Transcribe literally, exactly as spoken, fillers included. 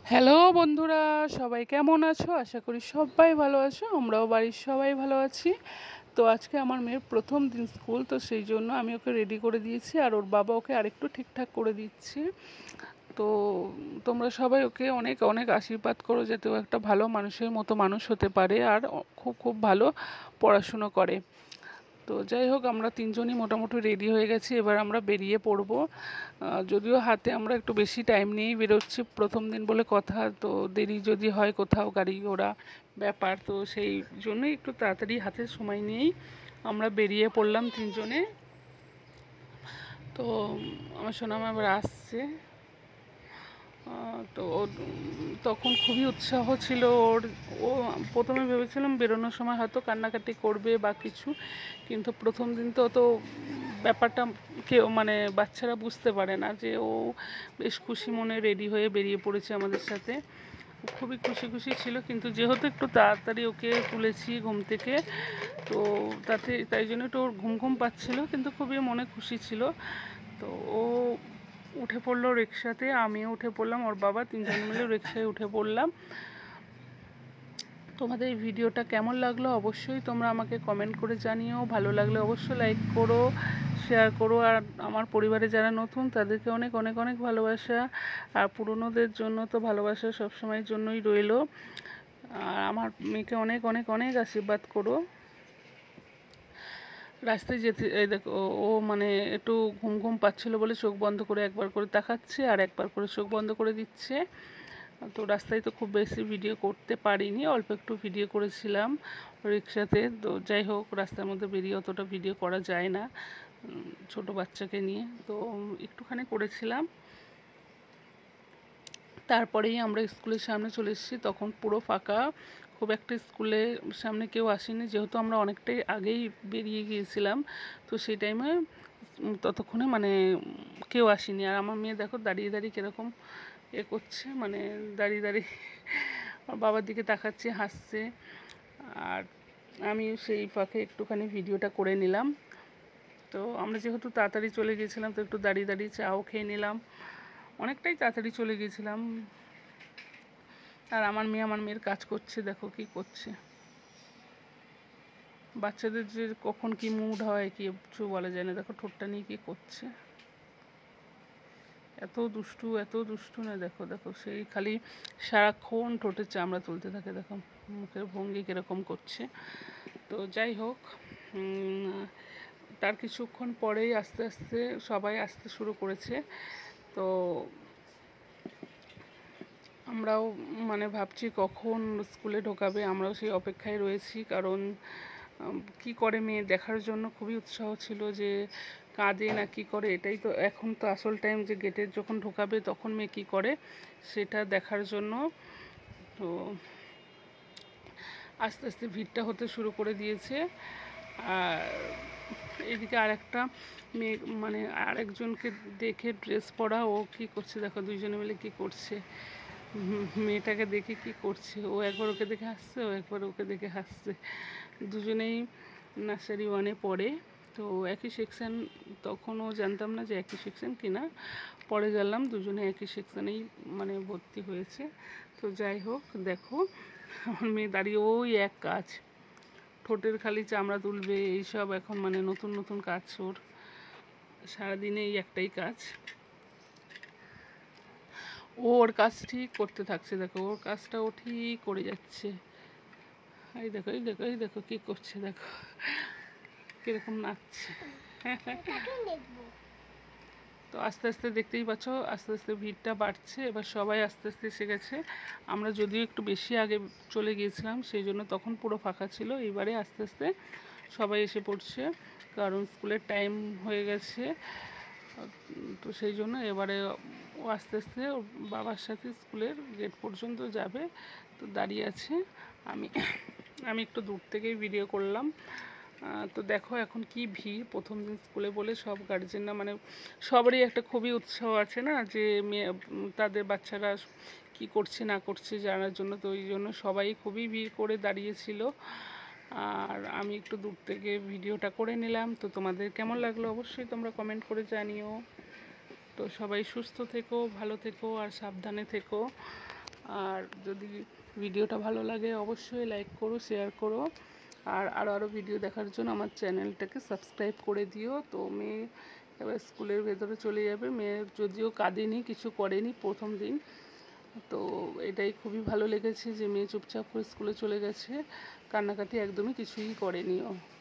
Hello বন্ধুরা, সবাই কেমন আছো? আশা করি সবাই ভালো আছো। আমরাও বাড়ির সবাই ভালো আছি। তো আজকে আমার মেয়ের প্রথম দিন স্কুল, তো সেই জন্য আমি ওকে রেডি করে দিয়েছি আর ওর বাবা ওকে আরেকটু ঠিকঠাক করে দিচ্ছে। তো তোমরা সবাই ওকে অনেক অনেক আশীর্বাদ করো যাতে ও একটা ভালো মানুষের মতো মানুষ হতে পারে আর খুব খুব ভালো পড়াশুনো করে। তো যাই হোক, আমরা তিনজনই মোটামুটি রেডি হয়ে গেছি, এবার আমরা বেরিয়ে পড়বো। যদিও হাতে আমরা একটু বেশি টাইম নিয়েই বেরোচ্ছি, প্রথম দিন বলে কথা, তো দেরি যদি হয় কোথাও গাড়ি ঘোড়া ব্যাপার, তো সেই জন্যই একটু তাড়াতাড়ি হাতে সময় নিয়েই আমরা বেরিয়ে পড়লাম তিনজনে। তো আমার সোনামা আবার আসছে। তো তখন খুবই উৎসাহ ছিল ওর। ও প্রথমে ভেবেছিলাম বেরোনোর সময় হয়তো কান্নাকাটি করবে বা কিছু, কিন্তু প্রথম দিন তো অত ব্যাপারটা কেউ মানে বাচ্চারা বুঝতে পারে না যে ও বেশ খুশি মনে রেডি হয়ে বেরিয়ে পড়েছে আমাদের সাথে। খুবই খুশি খুশি ছিল, কিন্তু যেহেতু একটু তাড়াতাড়ি ওকে তুলেছি ঘুম থেকে, তো তাতে তাই জন্য একটু ওর ঘুম ঘুম পাচ্ছিলো, কিন্তু খুবই মনে খুশি ছিল। তো ও উঠে পড়লো রিক্সাতে, আমিও উঠে পড়লাম, ওর বাবা, তিনজন মিলে রিক্সায় উঠে পড়লাম। তোমাদের এই ভিডিওটা কেমন লাগলো অবশ্যই তোমরা আমাকে কমেন্ট করে জানিও। ভালো লাগলে অবশ্যই লাইক করো, শেয়ার করো। আর আমার পরিবারে যারা নতুন তাদেরকে অনেক অনেক অনেক ভালোবাসা, আর পুরনোদের জন্য তো ভালোবাসা সবসময়ের জন্যই রইলো। আর আমার মেয়েকে অনেক অনেক অনেক আশীর্বাদ করো। রাস্তায় যেতে এই দেখো, ও মানে একটু ঘুম ঘুম পাচ্ছিলো বলে চোখ বন্ধ করে একবার করে তাকাচ্ছে আর একবার করে চোখ বন্ধ করে দিচ্ছে। তো রাস্তায় তো খুব বেশি ভিডিও করতে পারিনি, অল্প একটু ভিডিও করেছিলাম রিক্সাতে। তো যাই হোক, রাস্তার মধ্যে বেরিয়ে অতটা ভিডিও করা যায় না ছোট বাচ্চাকে নিয়ে, তো একটুখানি করেছিলাম। তারপরেই আমরা স্কুলের সামনে চলে এসেছি, তখন পুরো ফাঁকা, খুব একটা স্কুলের সামনে কেউ আসেনি, যেহেতু আমরা অনেকটাই আগেই বেরিয়ে গিয়েছিলাম। তো সেই টাইমে ততক্ষণে মানে কেউ আসেনি। আর আমার মেয়ে দেখো দাঁড়িয়ে দাঁড়িয়ে কীরকম এ করছে, মানে দাঁড়িয়ে দাঁড়িয়ে বাবার দিকে তাকাচ্ছে, হাসছে। আর আমি সেই ফাঁকে একটুখানি ভিডিওটা করে নিলাম। তো আমরা যেহেতু তাড়াতাড়ি চলে গিয়েছিলাম, তো একটু দাঁড়িয়ে দাঁড়িয়ে চাও খেয়ে নিলাম, অনেকটাই তাড়াতাড়ি চলে গিয়েছিলাম। আর আমার মেয়ে আমার মেয়ের কাজ করছে, দেখো কি করছে। বাচ্চাদের যে কখন কি মুড হয় কি কিছু বলা যায় না। দেখো ঠোঁটটা নিয়ে কি করছে, এত দুষ্টু এত দুষ্টু না। দেখো দেখো সেই খালি সারাক্ষণ ঠোঁটের চামড়া তুলতে থাকে, দেখো মুখের ভঙ্গি কীরকম করছে। তো যাই হোক, তার কিছুক্ষণ পরেই আস্তে আস্তে সবাই আসতে শুরু করেছে। তো আমরাও মানে ভাবছি কখন স্কুলে ঢোকাবে, আমরাও সেই অপেক্ষায় রয়েছি। কারণ কি করে মেয়ে দেখার জন্য খুবই উৎসাহ ছিল, যে কাঁদে না কি করে, এটাই তো এখন তো আসল টাইম, যে গেটে যখন ঢোকাবে তখন মেয়ে কি করে সেটা দেখার জন্য। তো আস্তে আস্তে ভিড়টা হতে শুরু করে দিয়েছে। আর এদিকে আরেকটা মেয়ে মানে আরেকজনকে দেখে ড্রেস পরা, ও কি করছে দেখো, দুইজনে মিলে কি করছে, মেয়েটাকে দেখে কি করছে। ও একবার ওকে দেখে হাসছে, ও একবার ওকে দেখে হাসছে। দুজনেই নার্সারি ওয়ানে পড়ে, তো একই সেকশান। তখনও জানতাম না যে একই সেকশান কিনা, পরে জানলাম দুজনে একই সেকশানেই মানে ভর্তি হয়েছে। তো যাই হোক, দেখো আমার মেয়ে দাঁড়িয়ে ওই এক কাজ, ঠোঁটের খালি চামড়া তুলবে, এইসব এখন মানে নতুন নতুন কাজ ওর, সারাদিনে এই একটাই কাজ। ও ওর কাজ ঠিক করতে থাকছে, দেখো ওর কাজটা ও ঠিক করে যাচ্ছে। এই দেখো এই দেখো এই দেখো কী করছে, দেখো কীরকম নাচছে। তো আস্তে আস্তে দেখতেই পাচ্ছ, আস্তে আস্তে ভিড়টা বাড়ছে, এবার সবাই আস্তে আস্তে এসে গেছে। আমরা যদিও একটু বেশি আগে চলে গিয়েছিলাম, সেই জন্য তখন পুরো ফাঁকা ছিল। এবারে আস্তে আস্তে সবাই এসে পড়ছে, কারণ স্কুলের টাইম হয়ে গেছে। তো সেই জন্য এবারে ও আস্তে আস্তে ওর বাবার সাথে স্কুলের গেট পর্যন্ত যাবে। তো দাঁড়িয়ে আছে, আমি আমি একটু দূর থেকেই ভিডিও করলাম। তো দেখো এখন কি ভিড়, প্রথম দিন স্কুলে বলে সব গার্জেনরা মানে সবারই একটা খুবই উৎসাহ আছে না, যে মেয়ে তাদের বাচ্চারা কি করছে না করছে জানার জন্য। তো ওই জন্য সবাই খুবই ভিড় করে দাঁড়িয়েছিল। আর আমি একটু দূর থেকে ভিডিওটা করে নিলাম। তো তোমাদের কেমন লাগলো অবশ্যই তোমরা কমেন্ট করে জানিও। তো সবাই সুস্থ থেকো, ভালো থেকো আর সাবধানে থেকো। আর যদি ভিডিওটা ভালো লাগে অবশ্যই লাইক করো, শেয়ার করো, আর আরও আরও ভিডিও দেখার জন্য আমার চ্যানেলটাকে সাবস্ক্রাইব করে দিও। তো মেয়ে এবার স্কুলের ভেতরে চলে যাবে। মেয়ে যদিও কাঁদেনি, কিছু করেনি প্রথম দিন, তো এটাই খুবই ভালো লেগেছে যে মেয়ে চুপচাপ করে স্কুলে চলে গেছে, কান্নাকাটি একদমই কিছুই করেনি ও।